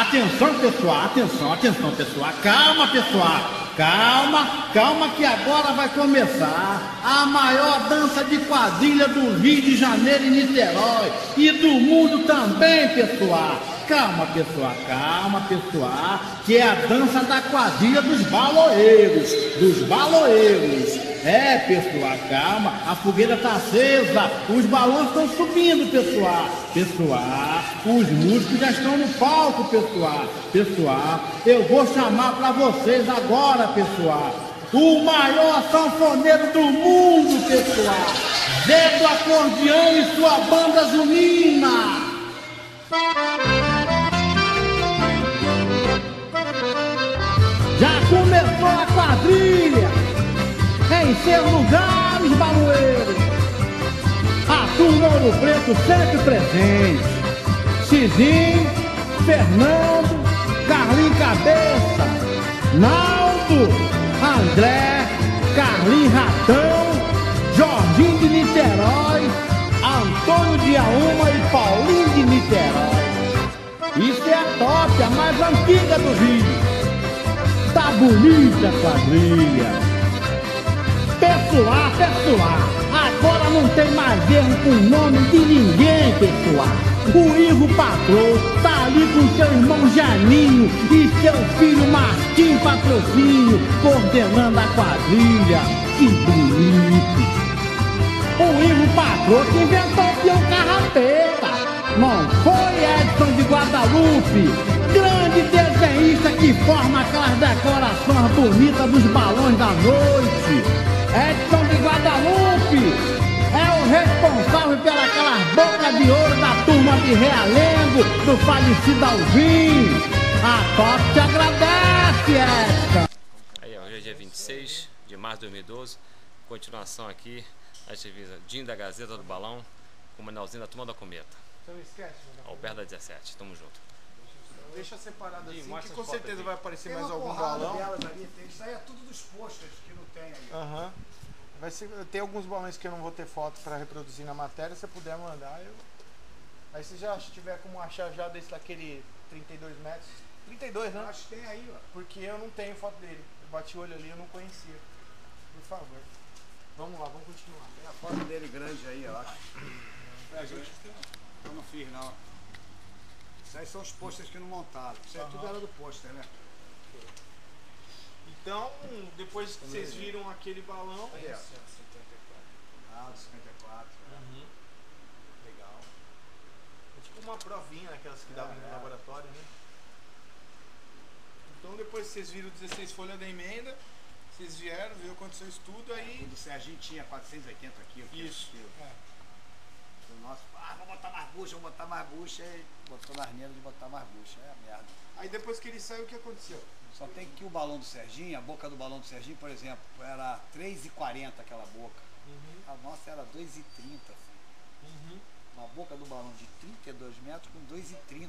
Atenção, pessoal, atenção, pessoal. Calma, pessoal. Calma que agora vai começar a maior dança de quadrilha do Rio de Janeiro e Niterói e do mundo também, pessoal. Calma, pessoal, que é a dança da quadrilha dos baloeiros. É, pessoal, calma, a fogueira tá acesa, os balões estão subindo, pessoal, os músicos já estão no palco, pessoal, eu vou chamar para vocês agora, pessoal, o maior sanfoneiro do mundo, pessoal, Zé do Acordeão e sua banda junina. Já começou a quadrilha. Em seus lugares, baloeiros, a turma Ouro Preto sempre presente. Cizinho, Fernando, Carlinhos Cabeça, Naldo, André, Carlinhos Ratão, Jorginho de Niterói, Antônio de Auma e Paulinho de Niterói. Isso é a top, a mais antiga do Rio. Tá bonita a quadrilha. Pessoal, agora não tem mais erro com o nome de ninguém, pessoal. O Ivo Patrão tá ali com seu irmão Janinho e seu filho Martim Patrocínio, coordenando a quadrilha. Que bonito! O Ivo Patrão que inventou o peão carrapeta. Não foi Edson de Guadalupe, grande desenhista que forma aquelas decorações bonitas dos balões da noite. Edson de Guadalupe é o responsável pelas bocas de ouro da turma de Realengo, do falecido Alvim. A top te agradece, Edson. Aí, hoje é dia 26 de março de 2012, continuação aqui, a ativista Dinho da Gazeta do Balão, com o Manelzinho da Turma da Cometa. Então não esquece, Alberto da 17, tamo junto. Deixa separado assim, que com certeza certeza vai aparecer tem mais algum balão. balão. Isso aí é tudo dos posters que não tem aí. Aham. Vai ser, tem alguns balões que eu não vou ter foto para reproduzir na matéria, se você puder mandar, eu... Aí se já tiver como achar já desse daquele 32 metros, 32, né? Acho que tem aí, ó. Porque eu não tenho foto dele, eu bati o olho ali, eu não conhecia. Por favor. Vamos lá, vamos continuar. Tem a foto dele grande aí, eu acho. A gente eu não fiz, não. Isso aí são os posters que não montaram. Isso aí tudo era do pôster, né? Então, depois que vocês viram aquele balão... Aí, ó. Ah, do 54. Legal. É tipo uma provinha, aquelas que davam no laboratório, né? Então, depois que vocês viram 16 folhas da emenda, vocês vieram, viu, aconteceu isso tudo, aí... O do Serginho tinha 480 aqui. Isso. O nosso, vou botar mais bucha, aí botou na arneira de botar mais bucha, é a merda. Aí depois que ele saiu, o que aconteceu? Só tem que o balão do Serginho, a boca do balão do Serginho, por exemplo, era 3,40 aquela boca. A nossa era 2,30, filho. Uma boca do balão de 32 metros com 2,30.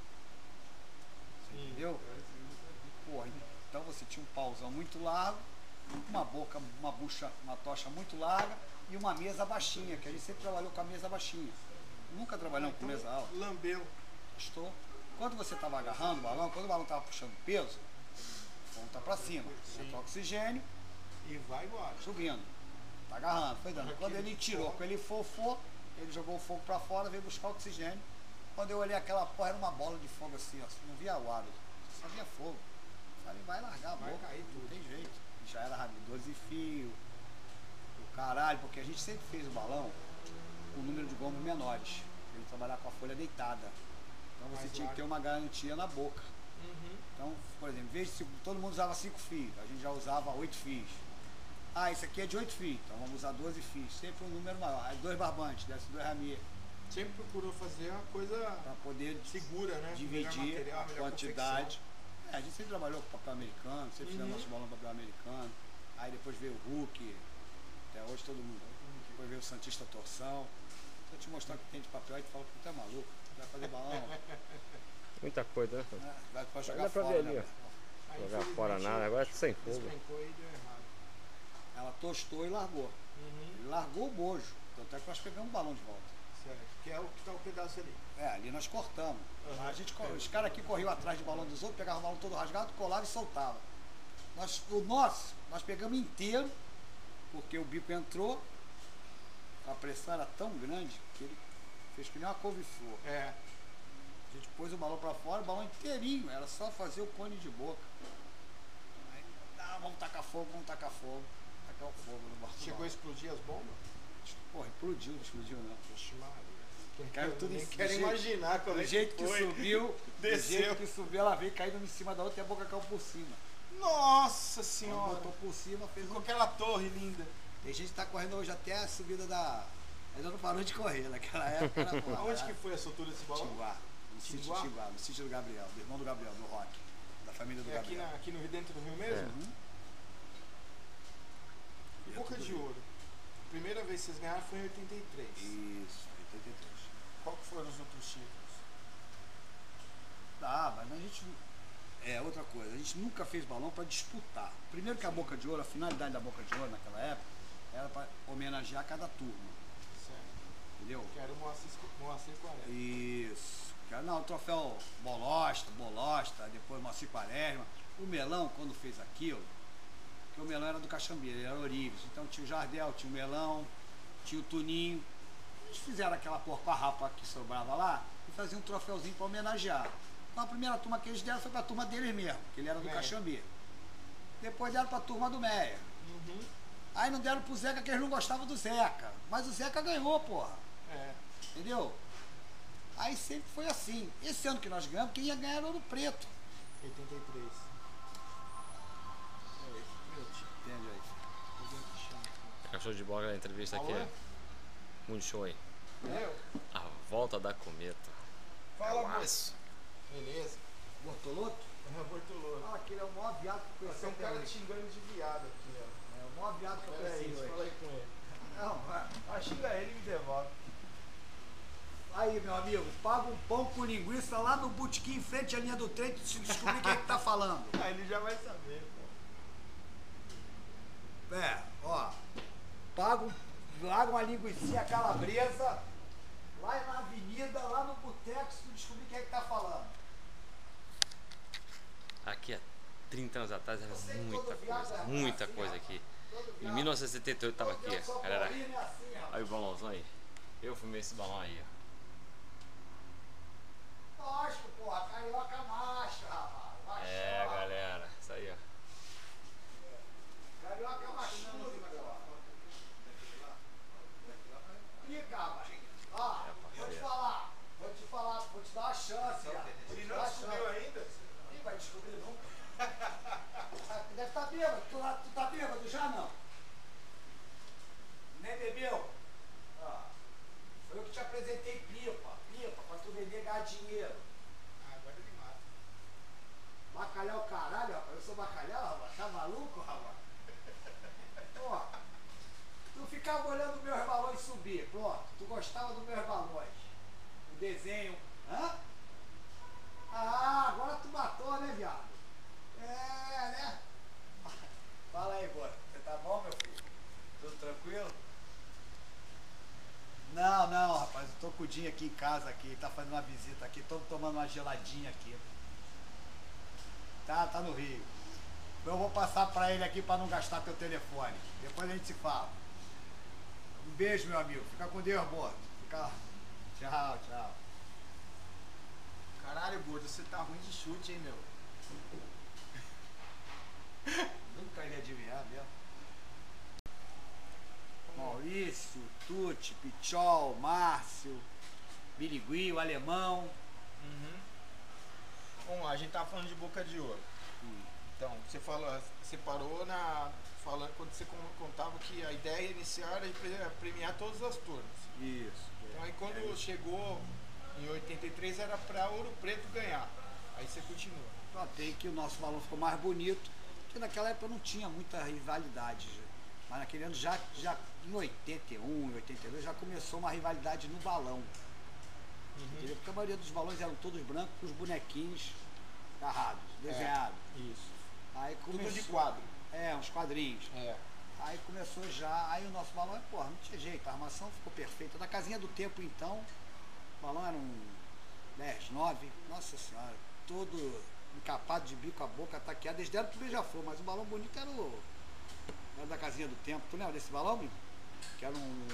Você entendeu? Porra, então você tinha um pauzão muito largo, uma boca, uma bucha, uma tocha muito larga e uma mesa baixinha, que a gente sempre trabalhou com a mesa baixinha. Nunca trabalhamos com mesa alta. Lambeu. Estou. Quando você estava agarrando o balão, quando o balão estava puxando peso, ponta para cima, entra oxigênio E vai embora. subindo. Tá agarrando, foi dando. Quando ele tirou, quando ele fofou, ele jogou o fogo para fora, veio buscar oxigênio. Quando eu olhei aquela porra, era uma bola de fogo assim, ó. Não via o ar, só via fogo. Falei, vai largar a boca, cair tudo. não tem jeito. Já era rápido, 12 fios, o caralho, porque a gente sempre fez o balão com o número de gomas menores. Ele trabalhar com a folha deitada. Então você tinha que ter uma garantia na boca. Então, por exemplo, em vez de todo mundo usava 5 fios, a gente já usava 8 fios. Ah, esse aqui é de 8 fios, então vamos usar 12 fios. Sempre um número maior. Aí 2 barbantes, desce 2 ramiers. Sempre procurou fazer uma coisa Para poder segura, né? dividir Melhor material, a melhor quantidade. A gente sempre trabalhou com papel americano, sempre fizemos nosso balão com papel americano. Aí depois veio o Hulk, até hoje todo mundo. Depois veio o Santista Torção. Se eu te mostrar o que tem de papel, aí tu fala que tu é maluco. Tu vai fazer balão. Muita coisa, né? Vai jogar Dá pra fora, ver ali, né? ó. Jogar fora nada, agora tá sem fogo. Despencou e deu errado. Ela tostou e largou. Ele largou o bojo. Tanto é que nós pegamos o balão de volta. Certo. Que é o que tá o pedaço ali. Ali nós cortamos. Uhum. Os caras aqui corriam atrás de balão dos outros, pegavam o balão todo rasgado, colava e soltava. O nosso, nós pegamos inteiro, porque o bico entrou, a pressão era tão grande que ele fez que nem uma couve-flor. É. A gente pôs o balão pra fora, o balão inteirinho, era só fazer o cone de boca. Aí, vamos tacar fogo, tacar o fogo no balão. Chegou a explodir as bombas? Porra, explodiu, não explodiu não. Poxa, Maria. Caiu tudo Nem em quero imaginar como é do jeito que foi. subiu, Desceu. do jeito que subiu, ela veio caindo em cima da outra e a boca caiu por cima. Nossa Ela senhora. botou por cima, fez Ficou um... aquela torre linda. Tem gente que tá correndo hoje até a subida da... Ainda não parou de correr, naquela época era boa. Aonde que foi a soltura desse balão? Tinguá, no sítio Tinguá? Tinguá, no sítio do Gabriel, do irmão do Gabriel, do Rock, da família do É aqui, Gabriel. aqui no Rio, dentro do Rio mesmo? Uhum. E Boca de Ouro. A primeira vez que vocês ganharam foi em 83. Isso, 83. Qual que foram os outros títulos? Mas a gente... outra coisa, a gente nunca fez balão para disputar. Primeiro que a Boca de Ouro, a finalidade da Boca de Ouro naquela época, era para homenagear cada turma, Certo. entendeu? Que era o Moacir 40. Isso. Não, o troféu Bolosta, depois Moacir Quaresma. O Melão, quando fez aquilo, porque o Melão era do Caxambeira, ele era Orives. Então tinha o Jardel, tinha o Melão, tinha o Tuninho. Eles fizeram aquela porca-rapa que sobrava lá e faziam um troféuzinho para homenagear. Então a primeira turma que eles deram foi para a turma deles mesmo, que ele era do Meia. Caxambeira. Depois deram para a turma do Meia. Uhum. Aí não deram pro Zeca, que eles não gostavam do Zeca. Mas o Zeca ganhou, porra. É. Entendeu? Aí sempre foi assim. Esse ano que nós ganhamos, quem ia ganhar era Ouro Preto. 83. É esse, meu tio. Entende aí? Tô vendo que chama aqui. É show de bola a entrevista aqui. Alô? É muito show aí. Eu? A volta da cometa. Fala, moço. Massa. Beleza. Bortoloto? É Bortolô. Fala que ele é o maior viado que eu conheci. Tem um até cara hoje. te xingando de viado aqui, ó. É o maior viado que eu Pera conheci aí, hoje. fala aí com ele. Não, vai. Ah, xinga ele e me devolve. Aí, meu amigo, paga um pão com linguiça lá no botequim em frente à linha do trem pra descobrir quem é que tá falando. Ah, ele já vai saber, pô. Paga uma linguiça calabresa lá na avenida, lá no boteco, se tu descobrir quem é que tá falando. Aqui há 30 anos atrás era Você que muita todo viado coisa, é muita assim, coisa rapaz. aqui. Todo Em viado. 1978 tava aqui, Todo São galera. Paulino é assim, rapaz. Aí o balãozão aí. Eu fumei esse balão aí, ó. Lógico, porra, carioca macho, rapaz. É, galera. Isso aí, ó. Carioca machudo, porra. Ih, cara. Ó, vou te falar, vou te dar uma chance, cara. Ele Vou te não dar uma descobriu chance. ainda? Ih, vai descobrir nunca. Deve estar bêbado. Tu tá bêbado já, não? Nem bebeu? Foi eu que te apresentei pipa, pra tu vender e ganhar dinheiro. Ah, agora ele mata. Bacalhau caralho, rapaz. Eu sou bacalhau, rapaz. Tá maluco, rapaz? Ó, tu ficava olhando meus balões subir, pronto. Tu gostava dos meus balões. O desenho. Hã? Ah, agora tu matou, né, viado? É, né? Fala aí, Bora. Você tá bom, meu filho? Tudo tranquilo? Não, rapaz. Eu tô com o Dinho aqui em casa, aqui. Tá fazendo uma visita aqui. Tô tomando uma geladinha aqui. Tá no Rio. Eu vou passar pra ele aqui pra não gastar teu telefone. Depois a gente se fala. Um beijo, meu amigo. Fica com Deus, Bora. Fica... Tchau. Caralho, gordo, você tá ruim de chute, hein, meu? Nunca ia adivinhar mesmo. Maurício, Tuti, Pichol, Márcio, Birigui, o Alemão. Uhum. Vamos lá, a gente tava falando de Boca de Ouro. Então, você parou falando quando você contava que a ideia inicial era premiar todas as turmas. Isso. Então aí quando chegou em 83 era pra Ouro Preto ganhar. Aí você continua. Notei que o nosso balão ficou mais bonito, porque naquela época não tinha muita rivalidade. Mas naquele ano já em 81, em 82 já começou uma rivalidade no balão. Entendeu? Porque a maioria dos balões eram todos brancos com os bonequinhos agarrados, desenhados. Isso. Aí Tudo começou, de quadro. uns quadrinhos. É. Aí começou já, aí o nosso balão, porra, não tinha jeito, a armação ficou perfeita. Da casinha do tempo então, o balão era um 10, 9, nossa senhora, todo encapado de bico, a boca taqueada, eles deram pro beija-flor, mas o balão bonito era da casinha do tempo. Tu lembra desse balão, menino? Que era um...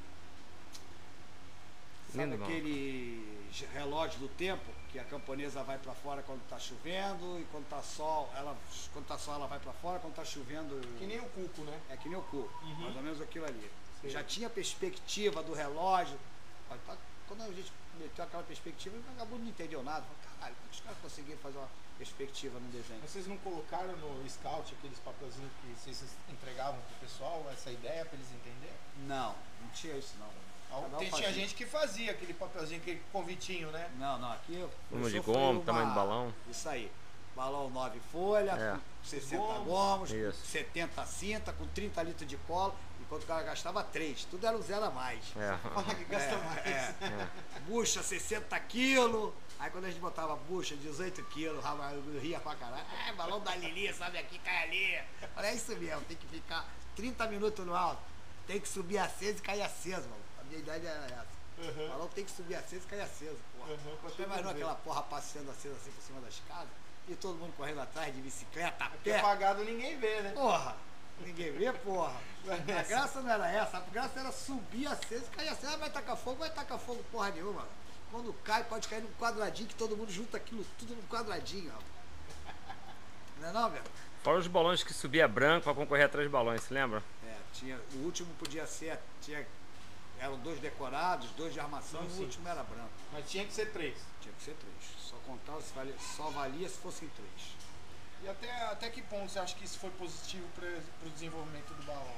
Sabe Lindo, aquele relógio do tempo, que a camponesa vai pra fora quando tá chovendo, e quando tá sol, ela vai pra fora, quando tá chovendo... Que nem o cuco, né? É que nem o cu, mais ou menos aquilo ali. Sim. Já tinha perspectiva do relógio. Quando a gente meteu aquela perspectiva, o vagabundo não entendeu nada. Falei, caralho, como os caras conseguiram fazer uma perspectiva no desenho? Vocês não colocaram no Scout aqueles papelzinhos que vocês entregavam pro pessoal, essa ideia pra eles entenderem? Não tinha isso não. Cada um Tinha fazia. gente que fazia aquele papelzinho, aquele convitinho, né? Não, aqui... Número de eu sofri gomo, tamanho do balão. Isso aí. Balão 9 folhas, É. com 60 gomos, com Isso. 70 cinta, com 30 litros de cola, enquanto o cara gastava 3. Tudo era um zero a mais. Olha que gasta mais. Bucha 60 quilos. Aí quando a gente botava bucha 18 quilos, eu ria pra caralho. Balão da Lili, sabe aqui, cai ali. Olha, é isso mesmo, tem que ficar 30 minutos no alto. Tem que subir aceso e cair aceso, mano. A minha idade era essa. O balão tem que subir aceso e cair aceso, porra. Você imaginou aquela porra passeando acesa assim por cima da escada? E todo mundo correndo atrás de bicicleta, a Porque pé. apagado ninguém vê, né? Porra! Ninguém vê, porra. A graça não era essa, a graça era subir aceso e cair aceso. Vai tacar fogo porra nenhuma. Quando cai, pode cair num quadradinho que todo mundo junta aquilo tudo num quadradinho, ó. Não é não, velho? Fora os balões que subia branco pra concorrer a 3 balões, se lembra? O último podia ser, eram 2 decorados, 2 de armação, e o último era branco. Mas tinha que ser 3. Tinha que ser 3. Só contava, só valia se fossem 3. E até que ponto você acha que isso foi positivo pro desenvolvimento do balão?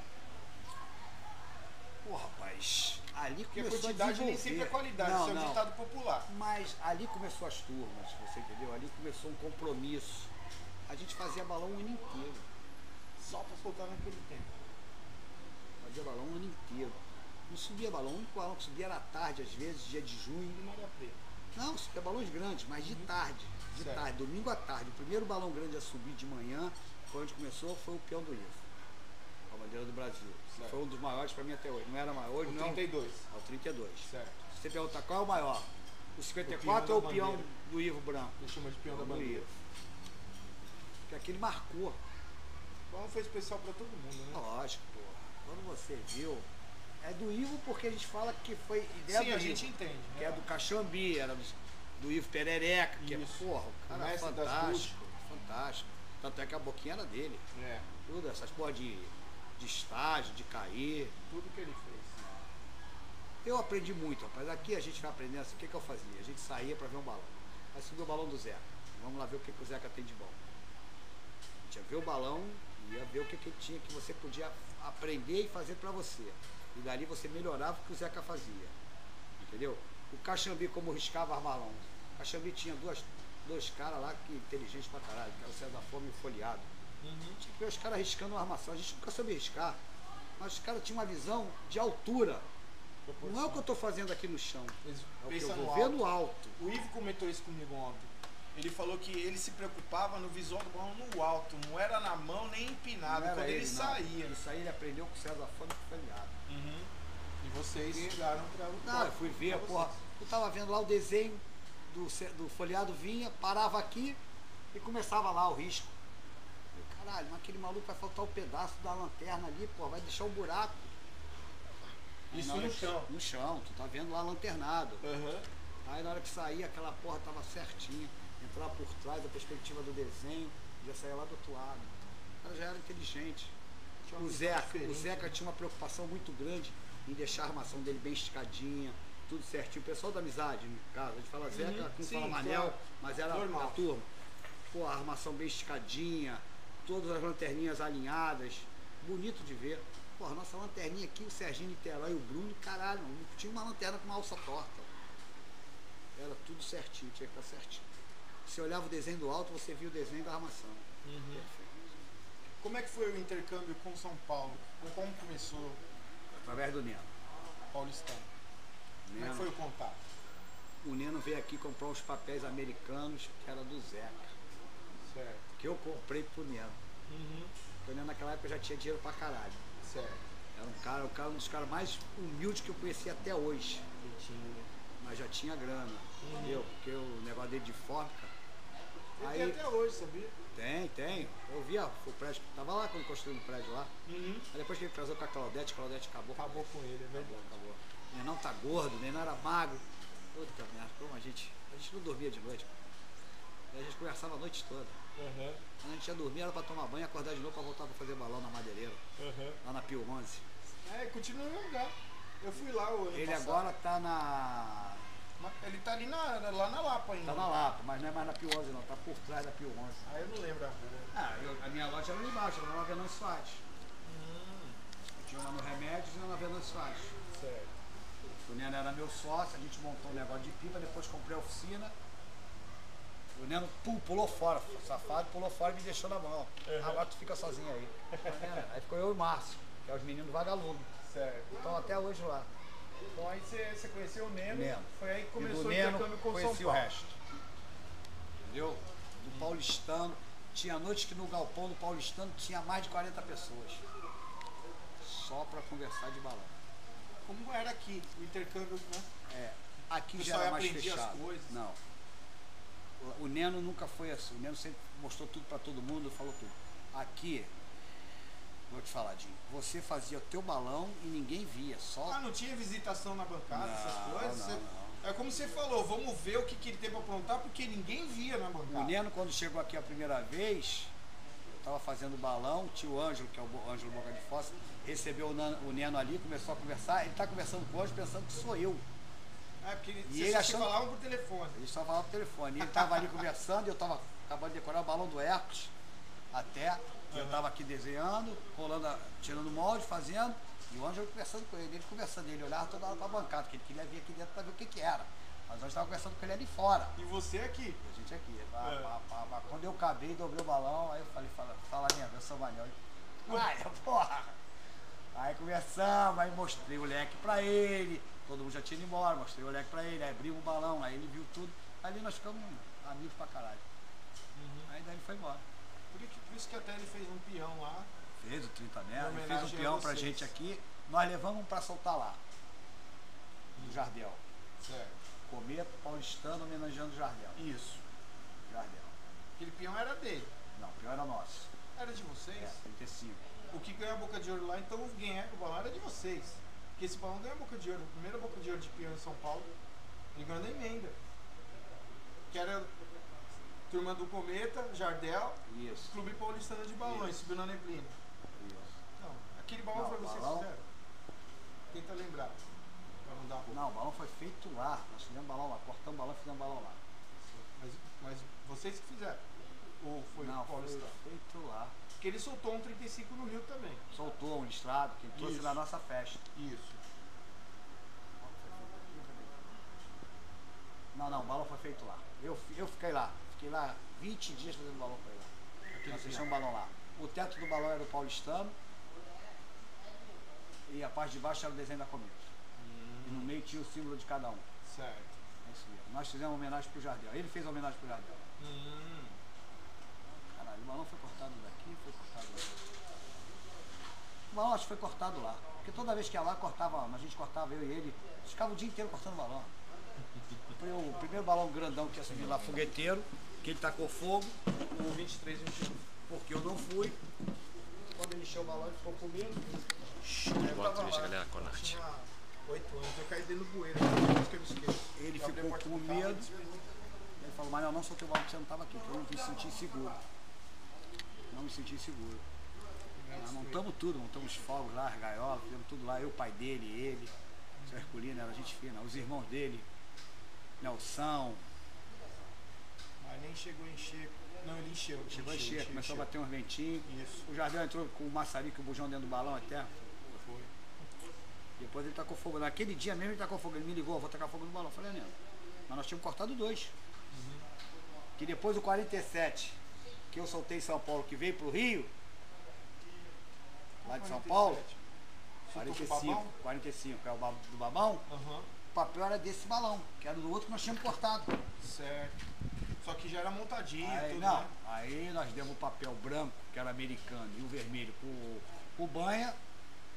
Pô, rapaz, ali Porque a começou a quantidade nem desenvolver. sempre é qualidade, isso é um ditado popular. Mas ali começou as turmas, você entendeu? Ali começou um compromisso. A gente fazia balão o ano inteiro. Só pra soltar naquele tempo. Fazia balão o ano inteiro. Não subia balão, o único balão que subia era à tarde, às vezes, dia de junho. E Maria Preta. Não, subia balões grandes, mas de tarde. De Certo. tarde, domingo à tarde. O primeiro balão grande a subir de manhã, foi onde começou, foi o peão do livro. A bandeira do Brasil. Certo. Foi um dos maiores para mim até hoje. Não era maior, O não. 32. É o 32. Certo. Se você perguntar qual é o maior, o 54 peão ou da o peão bandeira. do Ivo Branco? Ele chama de peão da Do bandeira. Ivo. Porque aquele marcou. O balão foi especial pra todo mundo, né? Lógico, porra. Quando você viu. É do Ivo porque a gente fala que foi ideia Sim, do a gente Ivo. entende. Que é do Caxambi, era do Ivo Perereca, que Isso. é, porra, o cara é Mestre das fantástico. Fantástico. Tanto é que a boquinha era dele. É, Tudo, essas porra de estágio, de cair. tudo que ele fez. Eu aprendi muito, rapaz. Aqui a gente vai aprendendo assim, o que, que eu fazia? A gente saía pra ver um balão. Aí subiu o balão do Zeca. Vamos lá ver o que, que o Zeca tem de bom. A gente ia ver o balão e ia ver o que, que tinha que você podia aprender e fazer pra você. E dali você melhorava o que o Zeca fazia. Entendeu? O Caxambi, como riscava as balão. O Caxambi tinha dois caras lá que inteligentes pra caralho, que era o César Fome e o Folheado. Tinha que ver os caras riscando uma armação. A gente nunca soube riscar. Mas os caras tinham uma visão de altura. Não é o que eu estou fazendo aqui no chão. Eles É o que eu pensam vou no ver alto. no alto. O Ivo comentou isso comigo ontem. Ele falou que ele se preocupava no visual do balão no alto, não era na mão nem empinado, Não era quando ele não. saía. Isso aí ele aprendeu com o César Fome e o Folheado. E vocês estudaram pra Não, eu fui ver, pra porra. vocês. Eu tava vendo lá o desenho do Folheado, vinha, parava aqui e começava lá o risco. Eu, caralho, mas aquele maluco vai faltar o pedaço da lanterna ali, pô, vai deixar um buraco. Isso Aí na hora no que- chão. No chão, tu tá vendo lá lanternado. Aham. Aí na hora que saía, aquela porra tava certinha. Entrar por trás da perspectiva do desenho, já saía lá do outro lado. O cara já era inteligente. Tinha uma O visão Zeca diferente. tinha uma preocupação muito grande em deixar a armação dele bem esticadinha, tudo certinho. O pessoal da amizade, no caso, a gente fala Zeca, não sim, fala Manel, claro. mas era Normal. a turma. Pô, a armação bem esticadinha, todas as lanterninhas alinhadas, bonito de ver. Pô, a nossa lanterninha aqui, o Serginho Niterói e o Bruno, caralho, não tinha uma lanterna com uma alça torta. Era tudo certinho, tinha que estar certinho. Você olhava o desenho do alto, você via o desenho da armação. Perfeito. Como é que foi o intercâmbio com São Paulo? Como começou Através do Neno. Paulistano? Como é que Neno. foi o contato? O Neno veio aqui comprar uns papéis americanos que era do Zeca. Certo. Que eu comprei pro Neno. Porque o Neno naquela época já tinha dinheiro pra caralho. Certo. Era um cara, um dos caras mais humildes que eu conheci até hoje. Mas já tinha grana, entendeu? Porque o negócio dele de fábrica. Ele tem até hoje, sabia? Tem. Eu via o prédio, tava lá quando construiu o prédio lá. Aí depois que ele casou com a Claudete acabou. Acabou com ele, é verdade. Acabou. Nem não tá gordo, nem não era magro. Puta merda, como a gente não dormia de noite. E a gente conversava a noite toda. Quando a gente ia dormir era pra tomar banho e acordar de novo pra voltar pra fazer balão na Madeireira. Lá na Pio 11. É, continua no lugar. Eu fui lá o ano Ele passado. agora tá na... Ele tá ali lá na Lapa ainda. Tá na Lapa, mas não é mais na Pio 11 não, tá por trás da Pio 11. Ah, eu não lembro a rua. A minha loja era ali embaixo, era na Venâncio Soares. Eu tinha uma no Remédios e uma na Venâncio Soares. Certo. O Neno era meu sócio, a gente montou um negócio de pipa, depois comprei a oficina. O Neno pulou fora, safado, pulou fora e me deixou na mão. Agora tu fica sozinho aí. Aí ficou eu e o Márcio, que é os meninos do Vagalume. Certo. Estão até hoje lá. Então aí você conheceu o Neno, foi aí que E começou do o Neno, intercâmbio com São conheci Paulo. o resto. Entendeu? Do paulistano. Tinha noites que no galpão do paulistano tinha mais de 40 pessoas. Só pra conversar de balão. Como era aqui, o intercâmbio, né? Aqui O já pessoal era mais aprendia as fechado. coisas. Não. O Neno nunca foi assim. O Neno sempre mostrou tudo pra todo mundo, falou tudo. Aqui, vou te falar, Dinho, você fazia o teu balão e ninguém via, só... Ah, não tinha visitação na bancada, Não, essas coisas? não. É como você falou, vamos ver o que ele tem pra aprontar, porque ninguém via na bancada. O Neno, quando chegou aqui a primeira vez, eu tava fazendo balão, o tio Ângelo, que é o Ângelo Boca de Fossa, recebeu o Neno ali, começou a conversar, ele tá conversando com o Ângelo pensando que sou eu. É, porque E ele vocês achando- falavam por telefone. Ele só falava por telefone. E ele tava ali conversando, e eu tava acabando de decorar o balão do Hércules, até, eu tava aqui desenhando, tirando molde, fazendo, e o Ângelo conversando com ele conversando, ele olhava toda hora pra bancada, porque ele queria vir aqui dentro pra ver o que era. Mas nós estávamos conversando com ele ali fora. E você aqui. E a gente aqui. Quando eu acabei, dobrei o balão, aí eu falei, fala minha, eu sou Manel. Uai, porra! Aí conversamos, aí mostrei o leque pra ele, todo mundo já tinha ido embora, mostrei o leque pra ele, aí abrimos o balão, aí ele viu tudo, ali nós ficamos amigos pra caralho. Aí daí ele foi embora. Por isso que até ele fez um peão lá. Fez o 30 metros, Em ele fez homenagem um a peão pra vocês. gente aqui, nós levamos pra soltar lá, no Jardel. Certo. Cometa paulistano homenageando o Jardel. Isso. Jardel. Aquele peão era dele. Não, o peão era nosso. Era de vocês? 35. O que ganhou a Boca de Ouro lá, então o balão era de vocês. Porque esse balão ganhou a Boca de Ouro. A primeira Boca de Ouro de peão em São Paulo. Ele ganhou na emenda. Que era turma do Cometa, Jardel, Isso. Clube Paulistano de Balões, Isso. subiu na neblina. Isso. Não, aquele balão Não, foi vocês que balão- fizeram? Tenta lembrar. Pra não dar roupa. Não, o balão foi feito lá. Nós fizemos balão lá, cortamos balão e fizemos balão lá. Mas vocês que fizeram? Ou foi Não, o foi Paulistano? feito lá. Porque ele soltou um 35 no Rio também. Soltou um listrado que ele trouxe Isso. na nossa festa. Isso. Não, o balão foi feito lá. Eu fiquei lá. Fiquei lá 20 dias fazendo balão pra ele lá. Nós fechamos um balão lá. O teto do balão era o paulistano. E a parte de baixo era o desenho da cometa. E no meio tinha o símbolo de cada um. Certo. É isso mesmo. Nós fizemos uma homenagem pro Jardel. Ele fez a homenagem pro Jardel. Caralho, o balão foi cortado daqui, foi cortado daqui. O balão acho que foi cortado lá. Porque toda vez que ia lá, cortava, a gente cortava, eu e ele, ficava o dia inteiro cortando balão. O primeiro balão grandão que ia subir lá, fogueteiro, que ele tacou fogo, O 23 e 21. porque eu não fui. Quando ele encheu o balão, ele ficou com medo. Boa noite, galera, Conarte. Tinha 8 anos, eu caí dentro do bueiro, por isso que eu me esqueço. Ele Eu abri a ficou porta com do carro, medo. despedi. Ele falou, mas eu não soltei o balão porque você não estava aqui, porque eu não me senti seguro. Não me senti seguro. Nós montamos tudo, montamos fogos lá, as gaiolas, fizemos tudo lá, eu, o pai dele, ele, o seu Herculino, era gente fina, os irmãos dele, Nelson, Mas nem chegou a encher. Não, ele encheu. chegou a encher, começou a bater uns ventinhos. Isso. O Jardel entrou com o maçarico e o bujão dentro do balão até. Foi. Depois ele tacou fogo. Naquele dia mesmo ele tacou fogo. Ele me ligou, vou tacar fogo no balão. Eu falei, Neno, mas nós tínhamos cortado 2. Que depois o 47, que eu soltei em São Paulo, que veio pro Rio, lá de São Paulo, 45, 45, que é o do babão, Aham. o papel era desse balão, que era do outro que nós tínhamos cortado. Certo. Só que já era montadinho, Aí, tudo, não, né? aí nós demos o papel branco, que era americano, e o vermelho pro banha,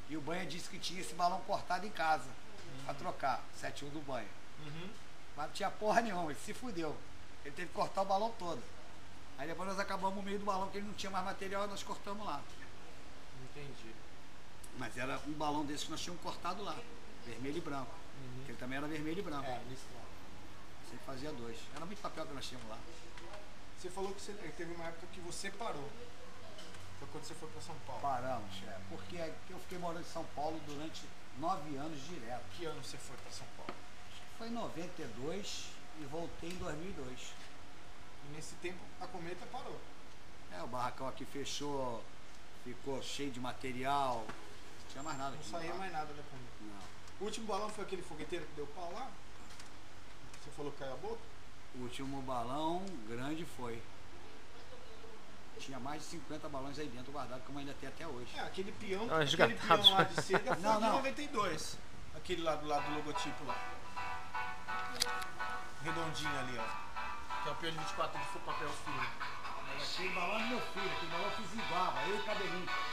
E o banho disse que tinha esse balão cortado em casa, pra trocar, 71 do banho. Mas não tinha porra nenhuma, ele se fudeu. Ele teve que cortar o balão todo. Aí depois nós acabamos no meio do balão, que ele não tinha mais material, e nós cortamos lá. Entendi. Mas era um balão desse que nós tínhamos cortado lá, vermelho e branco. Que ele também era vermelho e branco. Listrado. Você fazia 2. Era muito papel que nós tínhamos lá. Você falou que teve uma época que você parou. Foi quando você foi pra São Paulo. Paramos, porque eu fiquei morando em São Paulo durante 9 anos direto. Que ano você foi pra São Paulo? Foi em 92 e voltei em 2002. E nesse tempo a Cometa parou. O barracão aqui fechou, ficou cheio de material. Não tinha mais nada Não aqui. saía mais nada da Cometa. Não. O último balão foi aquele fogueteiro que deu pau lá? Você falou que caiu a boca? O último balão grande foi. Tinha mais de 50 balões aí dentro guardados, como ainda tem até hoje. Aquele peão, Não, aquele resgatados. peão lá de seda foi Não, de não. 92. Aquele lá do lado do logotipo lá. Redondinho ali, ó. Que é o peão de 24 de papel fino. Aquele balão é do meu filho, aquele balão eu fiz igual, eu e o cabelinho.